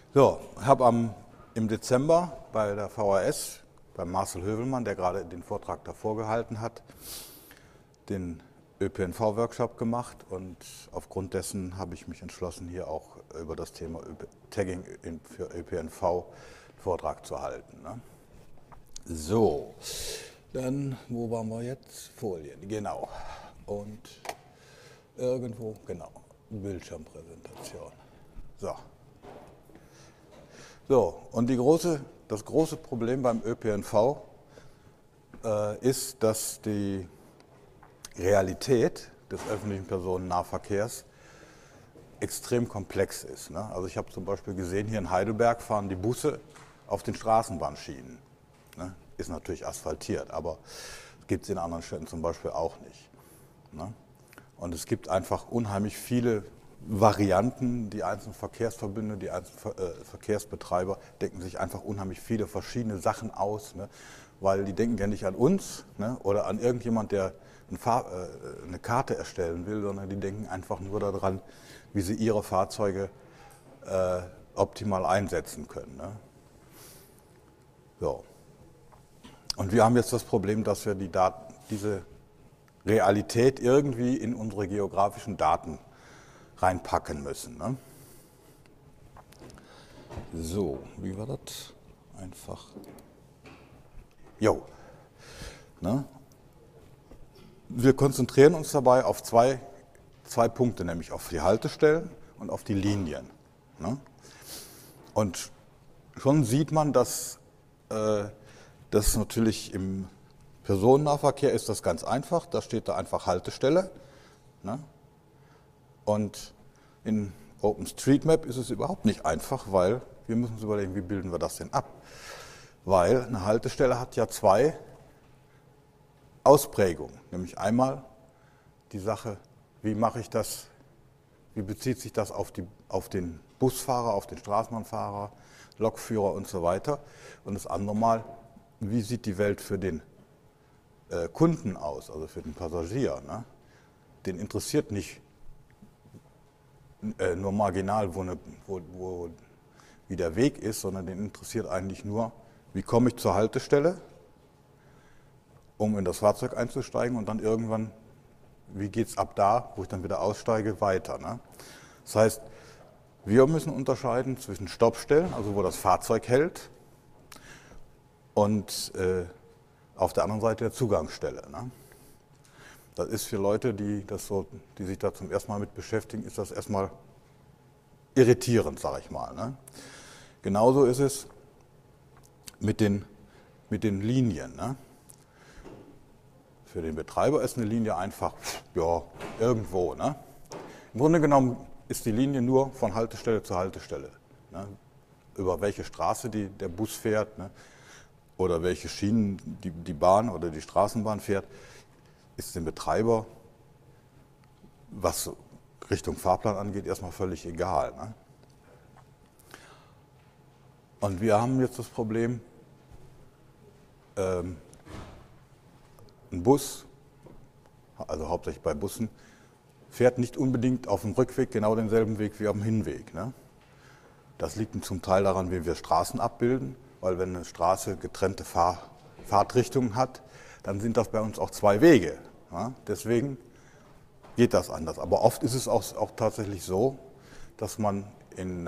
So, ich habe im Dezember bei der VHS, bei Marcel Hövelmann, der gerade den Vortrag davor gehalten hat, den ÖPNV-Workshop gemacht und aufgrund dessen habe ich mich entschlossen, hier auch über das Thema Tagging für ÖPNV einen Vortrag zu halten. Ne? So, dann, wo waren wir jetzt? Folien, genau. Und irgendwo, genau, Bildschirmpräsentation. So. So, und das große Problem beim ÖPNV ist, dass die Realität des öffentlichen Personennahverkehrs extrem komplex ist. Ne? Also ich habe zum Beispiel gesehen, hier in Heidelberg fahren die Busse auf den Straßenbahnschienen. Ne? Ist natürlich asphaltiert, aber das gibt es in anderen Städten zum Beispiel auch nicht. Ne? Und es gibt einfach unheimlich viele Varianten, die einzelnen Verkehrsverbünde, die einzelnen Verkehrsbetreiber denken sich einfach unheimlich viele verschiedene Sachen aus, ne? Weil die denken ja nicht an uns, ne? Oder an irgendjemand, der eine Karte erstellen will, sondern die denken einfach nur daran, wie sie ihre Fahrzeuge optimal einsetzen können. Ne? So. Und wir haben jetzt das Problem, dass wir diese Realität irgendwie in unsere geografischen Daten reinpacken müssen. Ne? So, wie war das? Einfach. Jo. Ne? Wir konzentrieren uns dabei auf zwei Punkte, nämlich auf die Haltestellen und auf die Linien. Ne? Und schon sieht man, dass das natürlich im Personennahverkehr ist das ganz einfach. Da steht da einfach Haltestelle. Ne? Und in OpenStreetMap ist es überhaupt nicht einfach, weil wir müssen uns überlegen, wie bilden wir das denn ab? Weil eine Haltestelle hat ja zwei Ausprägungen. Nämlich einmal die Sache, wie mache ich das, wie bezieht sich das auf den Busfahrer, auf den Straßenbahnfahrer, Lokführer und so weiter. Und das andere Mal, wie sieht die Welt für den Kunden aus, also für den Passagier. Ne? Den interessiert nicht nur marginal, wie der Weg ist, sondern den interessiert eigentlich nur, wie komme ich zur Haltestelle, um in das Fahrzeug einzusteigen und dann irgendwann, wie geht es ab da, wo ich dann wieder aussteige, weiter. Ne? Das heißt, wir müssen unterscheiden zwischen Stoppstellen, also wo das Fahrzeug hält, und auf der anderen Seite der Zugangsstelle. Ne? Das ist für Leute, die sich da zum ersten Mal mit beschäftigen, ist das erstmal irritierend, sage ich mal. Ne? Genauso ist es mit den Linien. Ne? Für den Betreiber ist eine Linie einfach, ja, irgendwo. Ne? Im Grunde genommen ist die Linie nur von Haltestelle zu Haltestelle. Ne? Über welche Straße der Bus fährt, ne? Oder welche Schienen die Bahn oder die Straßenbahn fährt, ist dem Betreiber, was Richtung Fahrplan angeht, erstmal völlig egal. Ne? Und wir haben jetzt das Problem, ein Bus, also hauptsächlich bei Bussen, fährt nicht unbedingt auf dem Rückweg genau denselben Weg wie auf dem Hinweg. Ne? Das liegt zum Teil daran, wie wir Straßen abbilden, weil wenn eine Straße getrennte Fahrtrichtungen hat, dann sind das bei uns auch zwei Wege. Ja? Deswegen geht das anders. Aber oft ist es auch tatsächlich so, dass man in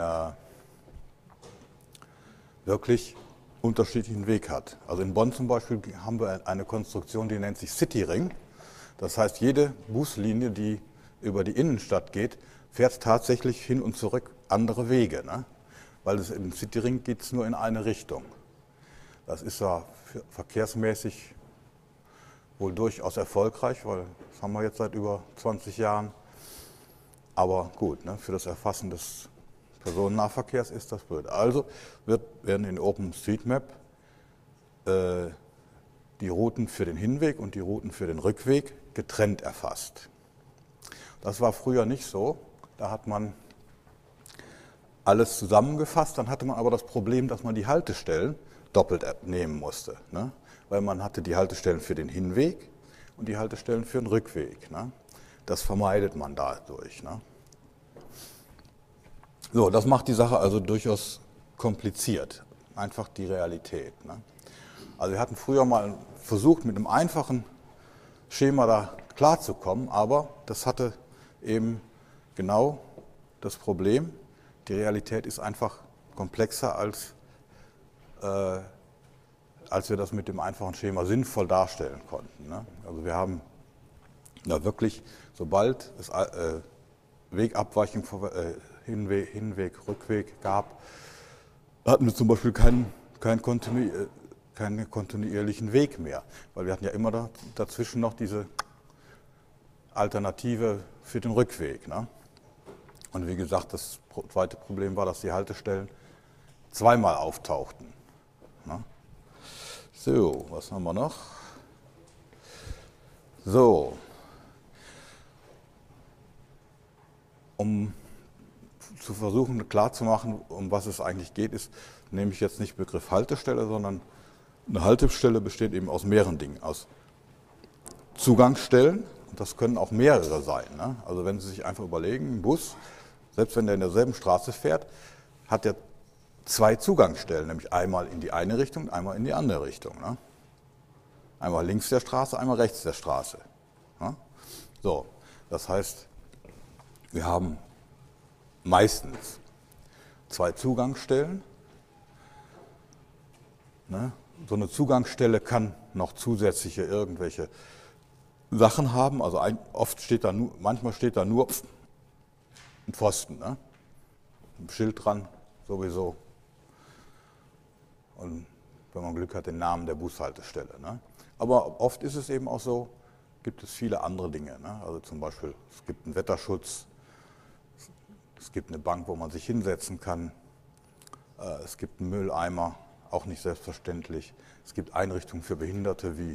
wirklich unterschiedlichen Weg hat. Also in Bonn zum Beispiel haben wir eine Konstruktion, die nennt sich Cityring. Das heißt, jede Buslinie, die über die Innenstadt geht, fährt tatsächlich hin und zurück andere Wege. Ne? Weil im Cityring geht es nur in eine Richtung. Das ist ja verkehrsmäßig wohl durchaus erfolgreich, weil das haben wir jetzt seit über 20 Jahren. Aber gut, ne, für das Erfassen des Personennahverkehrs ist das blöd. Also werden in OpenStreetMap die Routen für den Hinweg und die Routen für den Rückweg getrennt erfasst. Das war früher nicht so. Da hat man alles zusammengefasst, dann hatte man aber das Problem, dass man die Haltestellen doppelt nehmen musste. Ne? Weil man hatte die Haltestellen für den Hinweg und die Haltestellen für den Rückweg. Ne? Das vermeidet man dadurch. Ne? So, das macht die Sache also durchaus kompliziert, einfach die Realität. Ne? Also wir hatten früher mal versucht, mit einem einfachen Schema da klarzukommen, aber das hatte eben genau das Problem, die Realität ist einfach komplexer, als wir das mit dem einfachen Schema sinnvoll darstellen konnten. Ne? Also wir haben ja wirklich, sobald es Wegabweichung, Hinweg, Rückweg gab, hatten wir zum Beispiel keinen kontinuierlichen Weg mehr, weil wir hatten ja immer dazwischen noch diese Alternative für den Rückweg. Ne? Und wie gesagt, das zweite Problem war, dass die Haltestellen zweimal auftauchten. Ne? So, was haben wir noch? So, um zu versuchen klarzumachen, um was es eigentlich geht, nehme ich jetzt nicht Begriff Haltestelle, sondern eine Haltestelle besteht eben aus mehreren Dingen. Aus Zugangsstellen, und das können auch mehrere sein. Ne? Also wenn Sie sich einfach überlegen, ein Bus, selbst wenn der in derselben Straße fährt, hat der zwei Zugangsstellen, nämlich einmal in die eine Richtung, einmal in die andere Richtung. Ne? Einmal links der Straße, einmal rechts der Straße. Ne? So, das heißt, wir haben meistens zwei Zugangsstellen. Ne? So eine Zugangsstelle kann noch zusätzliche irgendwelche Sachen haben. Also manchmal steht da nur ein Pfosten, ne? Ein Schild dran sowieso. Und wenn man Glück hat, den Namen der Bushaltestelle. Ne? Aber oft ist es eben auch so, gibt es viele andere Dinge. Ne? Also zum Beispiel, es gibt einen Wetterschutz, es gibt eine Bank, wo man sich hinsetzen kann, es gibt einen Mülleimer, auch nicht selbstverständlich. Es gibt Einrichtungen für Behinderte wie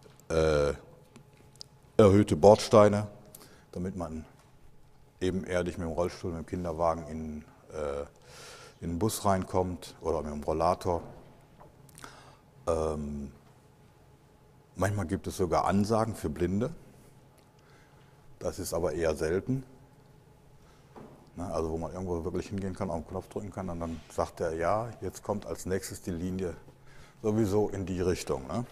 erhöhte Bordsteine, damit man ebenerdig mit dem Rollstuhl, mit dem Kinderwagen in den Bus reinkommt oder mit dem Rollator. Manchmal gibt es sogar Ansagen für Blinde. Das ist aber eher selten. Ne, also wo man irgendwo wirklich hingehen kann, auf den Knopf drücken kann und dann sagt er, ja, jetzt kommt als nächstes die Linie sowieso in die Richtung. Ne?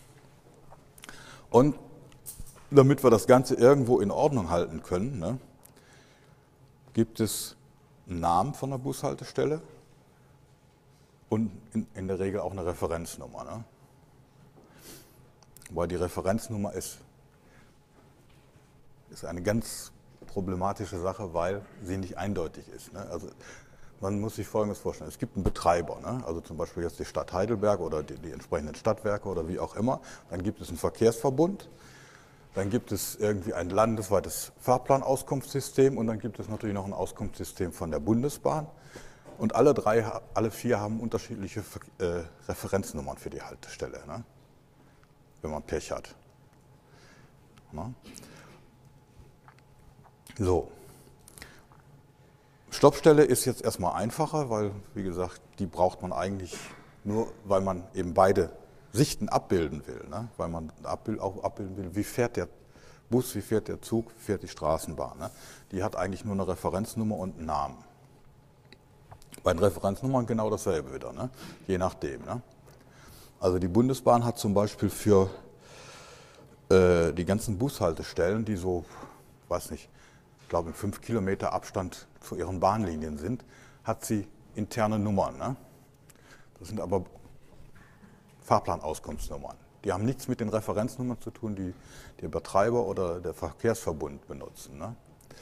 Und damit wir das Ganze irgendwo in Ordnung halten können, ne, gibt es einen Namen von der Bushaltestelle und in der Regel auch eine Referenznummer. Ne? Weil die Referenznummer ist eine ganz problematische Sache, weil sie nicht eindeutig ist. Ne? Also man muss sich Folgendes vorstellen. Es gibt einen Betreiber, ne? Also zum Beispiel jetzt die Stadt Heidelberg oder die entsprechenden Stadtwerke oder wie auch immer. Dann gibt es einen Verkehrsverbund, dann gibt es irgendwie ein landesweites Fahrplanauskunftssystem und dann gibt es natürlich noch ein Auskunftssystem von der Bundesbahn. Und alle vier haben unterschiedliche Referenznummern für die Haltestelle, ne? Wenn man Pech hat. Ne? So. Stoppstelle ist jetzt erstmal einfacher, weil, wie gesagt, die braucht man eigentlich nur, weil man eben beide Sichten abbilden will. Ne? Weil man auch abbilden will, wie fährt der Bus, wie fährt der Zug, wie fährt die Straßenbahn. Ne? Die hat eigentlich nur eine Referenznummer und einen Namen. Bei den Referenznummern genau dasselbe wieder, ne? Je nachdem. Ne? Also die Bundesbahn hat zum Beispiel für die ganzen Bushaltestellen, die so, weiß nicht, ich glaube in 5 Kilometer Abstand zu ihren Bahnlinien sind, hat sie interne Nummern. Ne? Das sind aber Fahrplanauskunftsnummern. Die haben nichts mit den Referenznummern zu tun, die der Betreiber oder der Verkehrsverbund benutzen. Ne?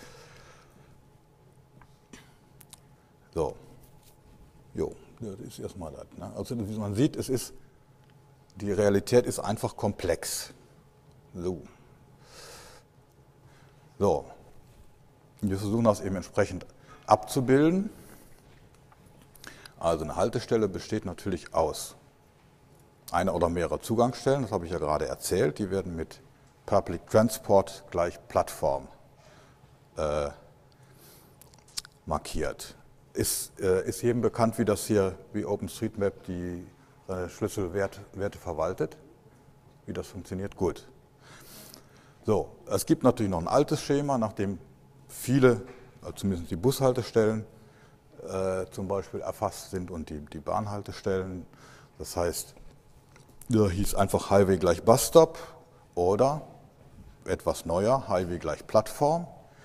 So, jo, das ist erstmal das. Ne? Also wie man sieht, die Realität ist einfach komplex. So, wir versuchen das eben entsprechend abzubilden. Also eine Haltestelle besteht natürlich aus einer oder mehrerer Zugangsstellen, das habe ich ja gerade erzählt, die werden mit Public Transport gleich Plattform markiert. Ist jedem bekannt, wie OpenStreetMap die Schlüsselwerte verwaltet? Wie das funktioniert? Gut. So, es gibt natürlich noch ein altes Schema, nach dem viele, also zumindest die Bushaltestellen, zum Beispiel erfasst sind und die Bahnhaltestellen. Das heißt, da hieß einfach Highway gleich Busstop oder etwas neuer, Highway gleich Plattform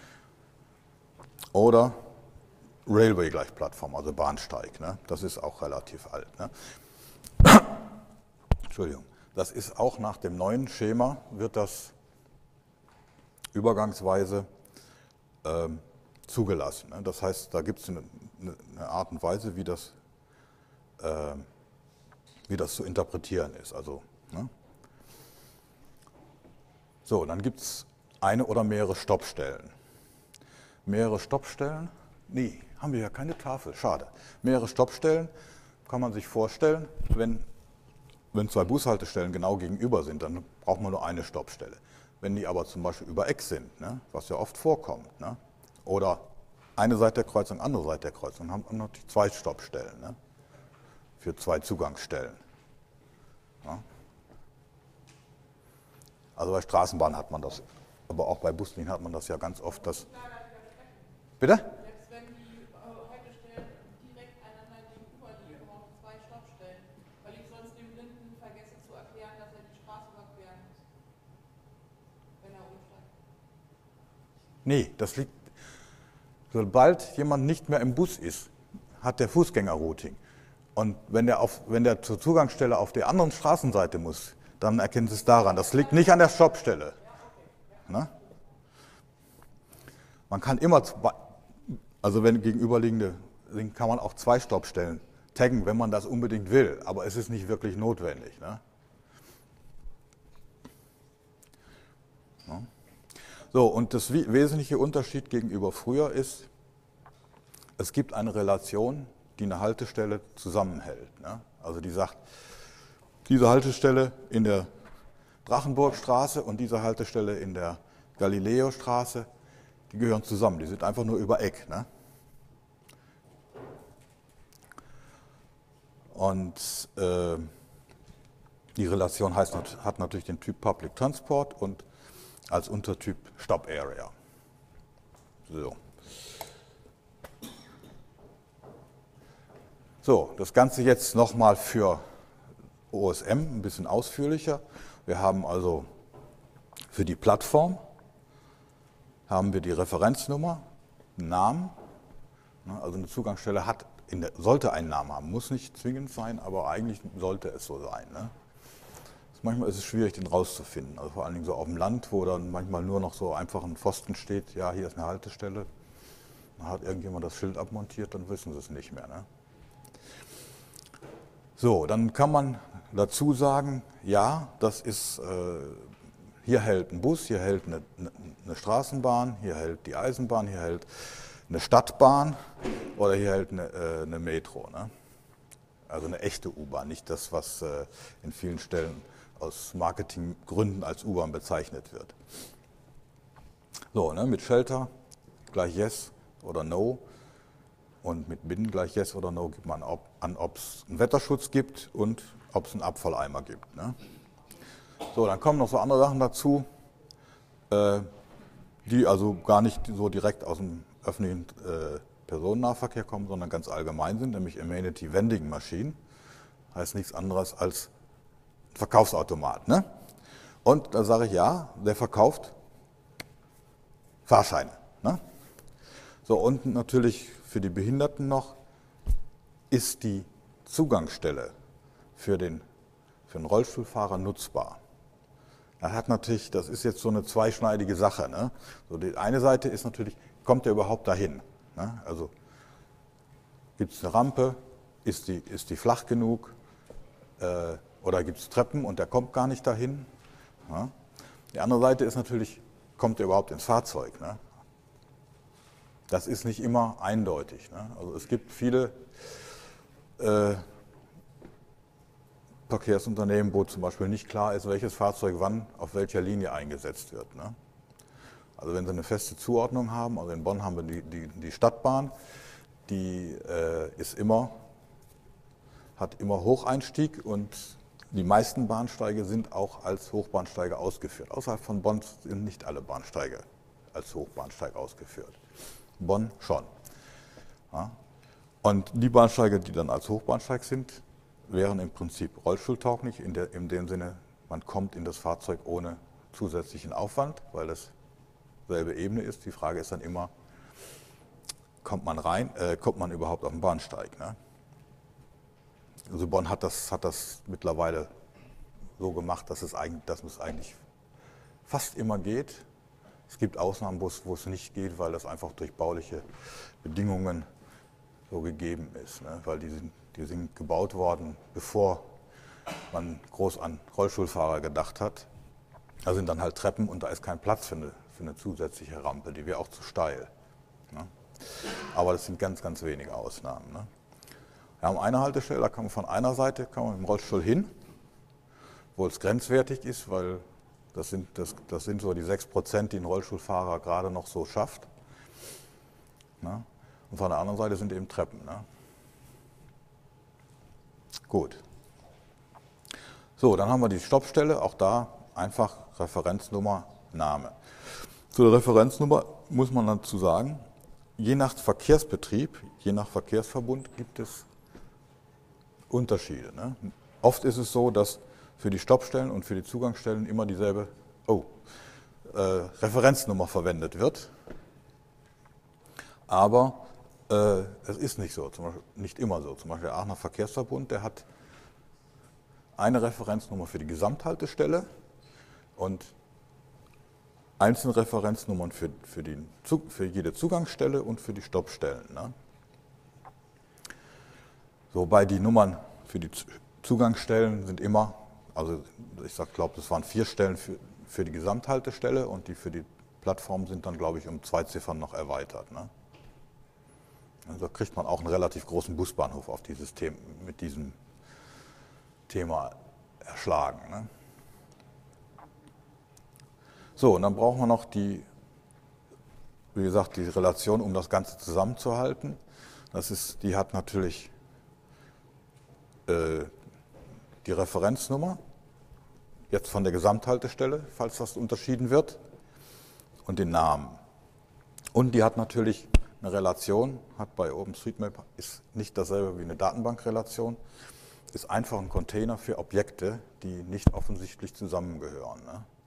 oder Railway gleich Plattform, also Bahnsteig. Ne? Das ist auch relativ alt. Ne? Entschuldigung. Das ist auch nach dem neuen Schema, wird das übergangsweise zugelassen. Ne? Das heißt, da gibt es eine Art und Weise, wie das zu interpretieren ist. Also, ne? So, dann gibt es eine oder mehrere Stoppstellen. Mehrere Stoppstellen? Nee, haben wir ja keine Tafel, schade. Mehrere Stoppstellen kann man sich vorstellen, wenn zwei Bushaltestellen genau gegenüber sind, dann braucht man nur eine Stoppstelle. Wenn die aber zum Beispiel über Eck sind, ne, was ja oft vorkommt, ne, oder eine Seite der Kreuzung, andere Seite der Kreuzung, haben wir natürlich zwei Stoppstellen, ne, für zwei Zugangsstellen. Ja. Also bei Straßenbahnen hat man das, aber auch bei Buslinien hat man das ja ganz oft. Bitte? Selbst wenn die Haltestellen direkt einander gegenüber liegen, braucht zwei Stoppstellen, weil ich sonst dem Blinden vergesse zu erklären, dass er die Straße überqueren muss, wenn er umsteigt. Nee, das liegt, sobald jemand nicht mehr im Bus ist, hat der Fußgängerrouting. Und wenn der zur Zugangsstelle auf der anderen Straßenseite muss, dann erkennen Sie es daran. Das liegt nicht an der Stoppstelle. Ne? Man kann immer, also wenn gegenüberliegende, kann man auch zwei Stoppstellen taggen, wenn man das unbedingt will. Aber es ist nicht wirklich notwendig. Ne? Ja. So, und das wesentliche Unterschied gegenüber früher ist, es gibt eine Relation, die eine Haltestelle zusammenhält. Ne? Also die sagt, diese Haltestelle in der Drachenburgstraße und diese Haltestelle in der Galileostraße, die gehören zusammen, die sind einfach nur über Eck. Ne? Und die Relation hat natürlich den Typ Public Transport und als Untertyp Stop Area. So, das Ganze jetzt nochmal für OSM ein bisschen ausführlicher. Wir haben also für die Plattform haben wir die Referenznummer, einen Namen. Also eine Zugangsstelle sollte einen Namen haben, muss nicht zwingend sein, aber eigentlich sollte es so sein. Ne? Manchmal ist es schwierig, den rauszufinden. Also vor allen Dingen so auf dem Land, wo dann manchmal nur noch so einfach ein Pfosten steht, ja, hier ist eine Haltestelle. Dann hat irgendjemand das Schild abmontiert, dann wissen sie es nicht mehr. Ne? So, dann kann man dazu sagen, ja, das ist, hier hält ein Bus, hier hält eine Straßenbahn, hier hält die Eisenbahn, hier hält eine Stadtbahn oder hier hält eine Metro. Ne? Also eine echte U-Bahn, nicht das, was in vielen Stellen aus Marketinggründen als U-Bahn bezeichnet wird. So, ne, mit Shelter gleich Yes oder No. Und mit Bin gleich Yes oder No gibt man an, ob es einen Wetterschutz gibt und ob es einen Abfalleimer gibt. Ne? So, dann kommen noch so andere Sachen dazu, die also gar nicht so direkt aus dem öffentlichen Personennahverkehr kommen, sondern ganz allgemein sind, nämlich Amenity Vending Machine. Heißt nichts anderes als ein Verkaufsautomat. Ne? Und da sage ich, ja, der verkauft Fahrscheine. Ne? So, und natürlich für die Behinderten noch ist die Zugangsstelle für den Rollstuhlfahrer nutzbar. Das ist jetzt so eine zweischneidige Sache. Ne? So, die eine Seite ist natürlich, kommt er überhaupt dahin? Ne? Also gibt es eine Rampe, ist die flach genug oder gibt es Treppen und der kommt gar nicht dahin? Ja? Die andere Seite ist natürlich, kommt er überhaupt ins Fahrzeug? Ne? Das ist nicht immer eindeutig. Ne? Also es gibt viele Verkehrsunternehmen, wo zum Beispiel nicht klar ist, welches Fahrzeug wann auf welcher Linie eingesetzt wird. Ne? Also wenn Sie eine feste Zuordnung haben, also in Bonn haben wir die Stadtbahn, die hat immer Hocheinstieg und die meisten Bahnsteige sind auch als Hochbahnsteige ausgeführt. Außerhalb von Bonn sind nicht alle Bahnsteige als Hochbahnsteig ausgeführt. Bonn schon. Ja. Und die Bahnsteige, die dann als Hochbahnsteig sind, wären im Prinzip rollstuhltauglich, in dem Sinne, man kommt in das Fahrzeug ohne zusätzlichen Aufwand, weil das selbe Ebene ist. Die Frage ist dann immer, kommt man überhaupt auf den Bahnsteig? Ne? Also Bonn hat das mittlerweile so gemacht, dass es eigentlich fast immer geht. Es gibt Ausnahmen, wo es nicht geht, weil das einfach durch bauliche Bedingungen so gegeben ist. Ne? Weil die sind gebaut worden, bevor man groß an Rollstuhlfahrer gedacht hat. Da sind dann halt Treppen und da ist kein Platz für eine zusätzliche Rampe, die wäre auch zu steil. Ne? Aber das sind ganz, ganz wenige Ausnahmen. Ne? Wir haben eine Haltestelle, da kann man von einer Seite mit dem Rollstuhl hin, wo es grenzwertig ist, weil das sind so die 6%, die ein Rollstuhlfahrer gerade noch so schafft. Ne? Und von der anderen Seite sind eben Treppen. Ne? Gut. So, dann haben wir die Stoppstelle, auch da einfach Referenznummer, Name. Zu der Referenznummer muss man dazu sagen, je nach Verkehrsbetrieb, je nach Verkehrsverbund gibt es Unterschiede. Ne? Oft ist es so, dass für die Stoppstellen und für die Zugangsstellen immer dieselbe Referenznummer verwendet wird. Aber es ist nicht so, zum Beispiel, nicht immer so. Zum Beispiel der Aachener Verkehrsverbund, der hat eine Referenznummer für die Gesamthaltestelle und einzelne Referenznummern für jede Zugangsstelle und für die Stoppstellen. Ne? Wobei die Nummern für die Zugangsstellen sind immer, also ich glaube, das waren 4 Stellen für die Gesamthaltestelle und die für die Plattform sind dann, glaube ich, um 2 Ziffern noch erweitert. Ne? Also da kriegt man auch einen relativ großen Busbahnhof mit diesem Thema erschlagen. Ne? So, und dann brauchen wir noch wie gesagt, die Relation, um das Ganze zusammenzuhalten. Die hat natürlich die Referenznummer, jetzt von der Gesamthaltestelle, falls das unterschieden wird, und den Namen. Und die hat natürlich eine Relation, hat bei OpenStreetMap, ist nicht dasselbe wie eine Datenbankrelation, ist einfach ein Container für Objekte, die nicht offensichtlich zusammengehören.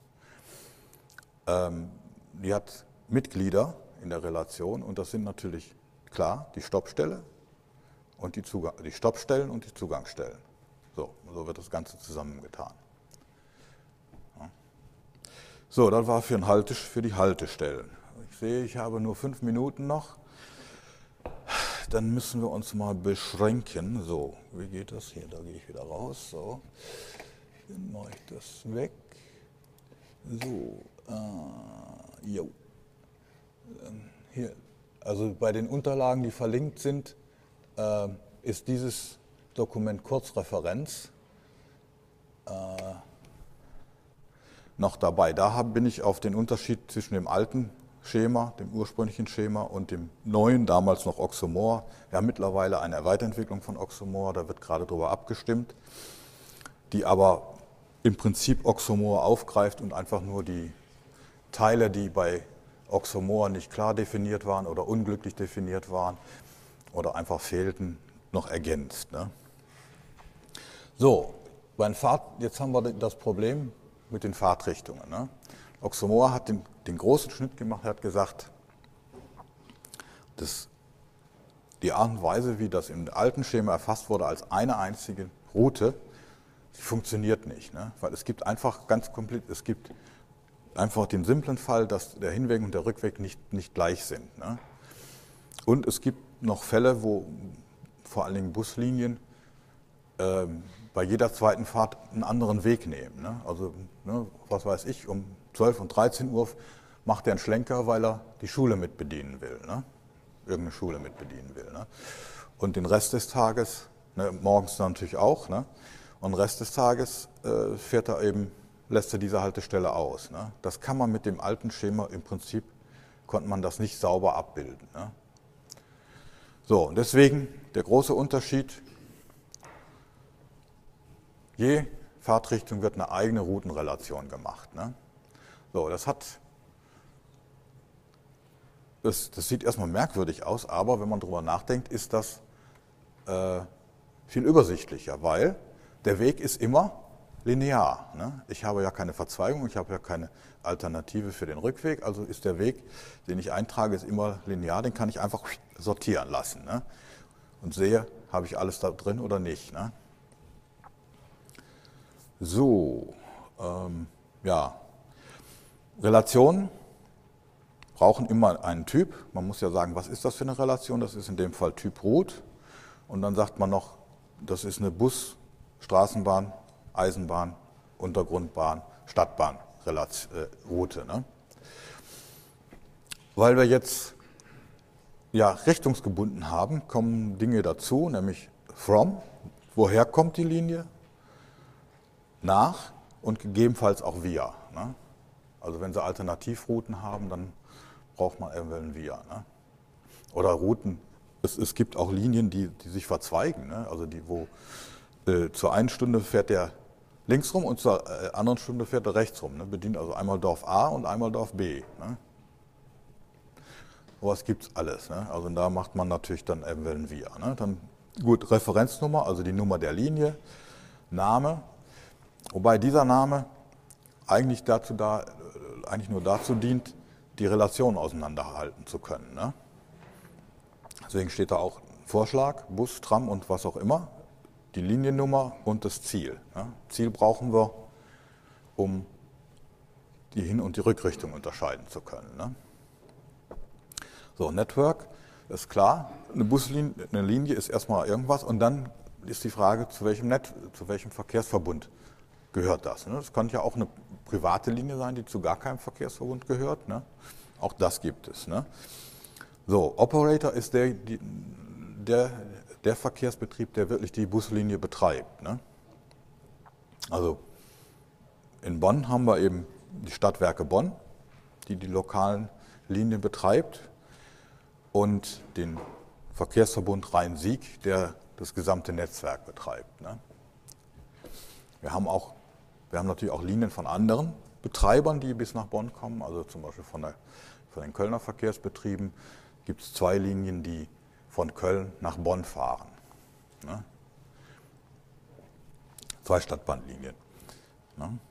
Ne? Die hat Mitglieder in der Relation und das sind natürlich klar die Stoppstelle und die Stoppstellen und die Zugangsstellen. So wird das Ganze zusammengetan. Ja. So, das war für die Haltestellen. Ich sehe, ich habe nur 5 Minuten noch. Dann müssen wir uns mal beschränken. So, wie geht das hier? Da gehe ich wieder raus. So, dann mache ich das weg. So, jo. Hier, also bei den Unterlagen, die verlinkt sind, ist dieses Dokument Kurzreferenz noch dabei. Da bin ich auf den Unterschied zwischen dem alten Schema, dem ursprünglichen Schema und dem neuen, damals noch Oxomore. Wir haben mittlerweile eine Weiterentwicklung von Oxomore, da wird gerade darüber abgestimmt, die aber im Prinzip Oxomore aufgreift und einfach nur die Teile, die bei Oxomore nicht klar definiert waren oder unglücklich definiert waren oder einfach fehlten, noch ergänzt. Ne? So, jetzt haben wir das Problem mit den Fahrtrichtungen. Ne? Oxomore hat den großen Schnitt gemacht, er hat gesagt, die Art und Weise, wie das im alten Schema erfasst wurde als eine einzige Route, die funktioniert nicht. Ne? Weil es gibt einfach den simplen Fall, dass der Hinweg und der Rückweg nicht gleich sind. Ne? Und es gibt noch Fälle, wo vor allen Dingen Buslinien bei jeder zweiten Fahrt einen anderen Weg nehmen. Ne? Also, ne, was weiß ich, um 12 und 13 Uhr macht er einen Schlenker, weil er die Schule mit bedienen will. Ne? Irgendeine Schule mit bedienen will. Ne? Und den Rest des Tages, ne, morgens natürlich auch, ne? Und den Rest des Tages lässt er diese Haltestelle aus. Ne? Das kann man mit dem alten Schema im Prinzip, konnte man das nicht sauber abbilden. Ne? So, und deswegen der große Unterschied, je Fahrtrichtung wird eine eigene Routenrelation gemacht. Ne? So, das sieht erstmal merkwürdig aus, aber wenn man darüber nachdenkt, ist das viel übersichtlicher, weil der Weg ist immer linear. Ne? Ich habe ja keine Verzweigung, ich habe ja keine Alternative für den Rückweg, also ist der Weg, den ich eintrage, ist immer linear, den kann ich einfach sortieren lassen. Ne? Und sehe, habe ich alles da drin oder nicht. Ne? So, ja, Relationen brauchen immer einen Typ. Man muss ja sagen, was ist das für eine Relation? Das ist in dem Fall Typ Route. Und dann sagt man noch, das ist eine Bus-, Straßenbahn-, Eisenbahn-, Untergrundbahn-, Stadtbahn-Route. Ne? Weil wir jetzt ja, richtungsgebunden haben, kommen Dinge dazu, nämlich from, woher kommt die Linie, nach und gegebenenfalls auch via. Ne? Also wenn Sie Alternativrouten haben, dann braucht man eventuell ein via. Ne? Oder Routen, es gibt auch Linien, die sich verzweigen. Ne? Also die, wo zur einen Stunde fährt der links rum und zur anderen Stunde fährt er rechts rum. Ne? Bedient also einmal Dorf A und einmal Dorf B. Ne? Sowas gibt es alles. Ne? Also da macht man natürlich dann eventuell ein via. Ne? Dann gut, Referenznummer, also die Nummer der Linie, Name, wobei dieser Name eigentlich nur dazu dient, die Relation auseinanderhalten zu können. Ne? Deswegen steht da auch Vorschlag, Bus, Tram und was auch immer, die Liniennummer und das Ziel. Ne? Ziel brauchen wir, um die Hin- und die Rückrichtung unterscheiden zu können. Ne? So, Network ist klar, eine Linie ist erstmal irgendwas und dann ist die Frage, zu welchem Verkehrsverbund gehört das. Ne? Das kann ja auch eine private Linie sein, die zu gar keinem Verkehrsverbund gehört. Ne? Auch das gibt es. Ne? So, Operator ist der Verkehrsbetrieb, der wirklich die Buslinie betreibt. Ne? Also in Bonn haben wir eben die Stadtwerke Bonn, die die lokalen Linien betreibt, und den Verkehrsverbund Rhein-Sieg, der das gesamte Netzwerk betreibt. Ne? Wir haben natürlich auch Linien von anderen Betreibern, die bis nach Bonn kommen, also zum Beispiel von den Kölner Verkehrsbetrieben gibt es 2 Linien, die von Köln nach Bonn fahren. Ne? 2 Stadtbahnlinien. Ne?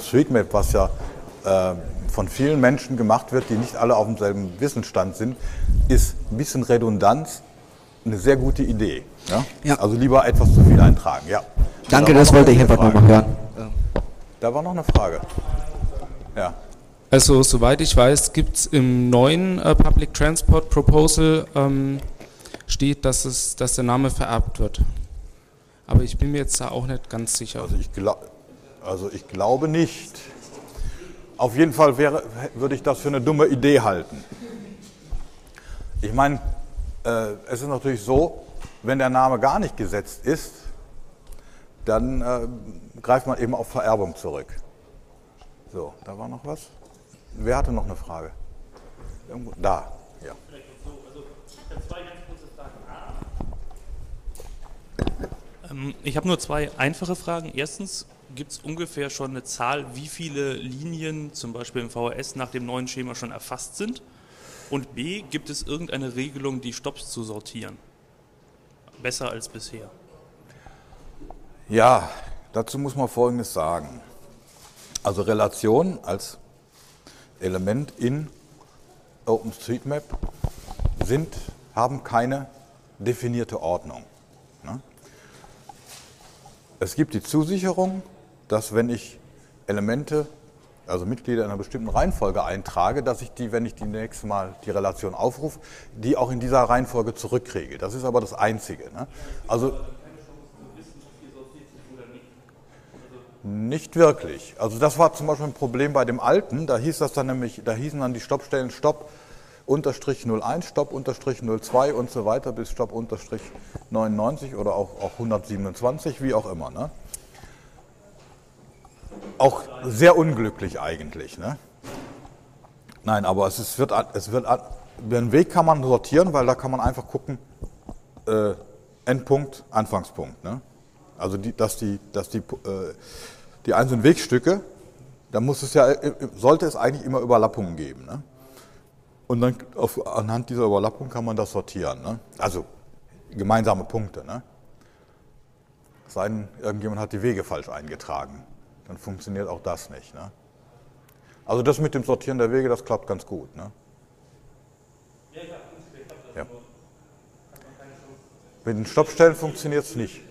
OpenStreetMap, was ja von vielen Menschen gemacht wird, die nicht alle auf demselben Wissensstand sind, ist ein bisschen Redundanz eine sehr gute Idee. Ja? Ja. Also lieber etwas zu viel eintragen. Ja. Danke, das wollte ich einfach nochmal hören. Da war noch eine Frage. Ja. Also soweit ich weiß, gibt es im neuen Public Transport Proposal steht, dass der Name vererbt wird. Aber ich bin mir jetzt da auch nicht ganz sicher. Also ich glaube nicht. Auf jeden Fall würde ich das für eine dumme Idee halten. Ich meine, es ist natürlich so, wenn der Name gar nicht gesetzt ist, dann greift man eben auf Vererbung zurück. So, da war noch was. Wer hatte noch eine Frage? Irgendwo? Da, ja. Vielleicht noch so. Also, ich habe zwei ganz kurze Fragen. Ich habe nur zwei einfache Fragen. Erstens, gibt es ungefähr schon eine Zahl, wie viele Linien zum Beispiel im VHS nach dem neuen Schema schon erfasst sind? Und B, gibt es irgendeine Regelung, die Stopps zu sortieren? Besser als bisher. Ja, dazu muss man Folgendes sagen. Also Relation als Element in OpenStreetMap haben keine definierte Ordnung. Ne? Es gibt die Zusicherung, dass wenn ich Elemente, also Mitglieder in einer bestimmten Reihenfolge eintrage, dass ich die, wenn ich die nächste Mal die Relation aufrufe, die auch in dieser Reihenfolge zurückkriege. Das ist aber das Einzige. Ne? Also nicht wirklich. Also das war zum Beispiel ein Problem bei dem alten, da hieß das dann nämlich, da hießen dann die Stoppstellen Stopp unterstrich 01, Stopp unterstrich 02 und so weiter bis Stopp unterstrich 99 oder auch 127, wie auch immer. Ne? Auch sehr unglücklich eigentlich. Ne? Nein, aber den Weg kann man sortieren, weil da kann man einfach gucken, Endpunkt, Anfangspunkt. Ne? Also dass die einzelnen Wegstücke, da sollte es eigentlich immer Überlappungen geben. Ne? Und dann anhand dieser Überlappung kann man das sortieren. Ne? Also gemeinsame Punkte. Ne? Es sei denn, irgendjemand hat die Wege falsch eingetragen. Dann funktioniert auch das nicht. Ne? Also das mit dem Sortieren der Wege, das klappt ganz gut. Ne? Ja. Mit den Stoppstellen funktioniert es nicht.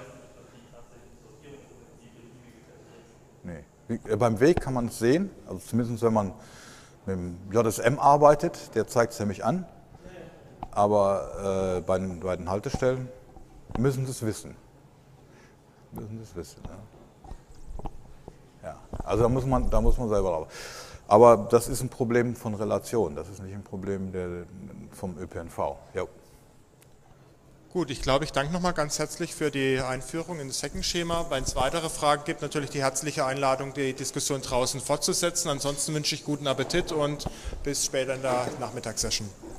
Nee. Beim Weg kann man es sehen, also zumindest wenn man mit dem JSM arbeitet, der zeigt es nämlich an. Aber bei den Haltestellen müssen Sie es wissen. Ja, also da muss man selber drauf. Aber das ist ein Problem von Relation, das ist nicht ein Problem vom ÖPNV. Jo. Gut, ich glaube, ich danke nochmal ganz herzlich für die Einführung in das Second-Schema. Wenn es weitere Fragen gibt, natürlich die herzliche Einladung, die Diskussion draußen fortzusetzen. Ansonsten wünsche ich guten Appetit und bis später in der Nachmittagssession.